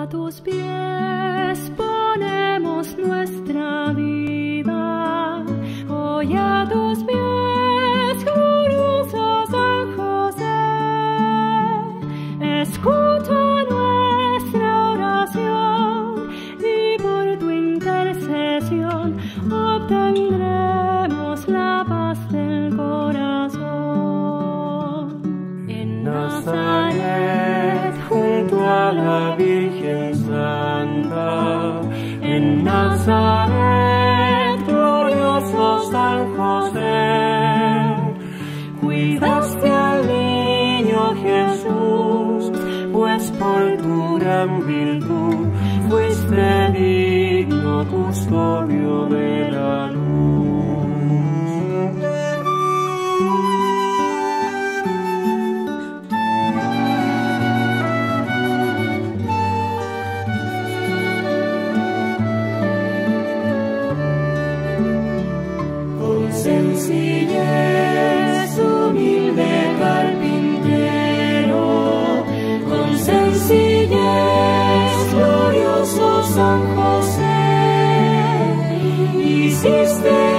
A tus pies ponemos nuestra vida, hoy a tus pies, glorioso San José. Escucha nuestra oración y por tu intercesión obtendremos la paz del corazón. En Nazaret, junto a la Virgen Santa, en Nazaret, glorioso San José, cuidaste al niño Jesús, pues por tu gran virtud fuiste digno custodio de la luz. Sencillez, humilde carpintero, con sencillez, glorioso San José, hiciste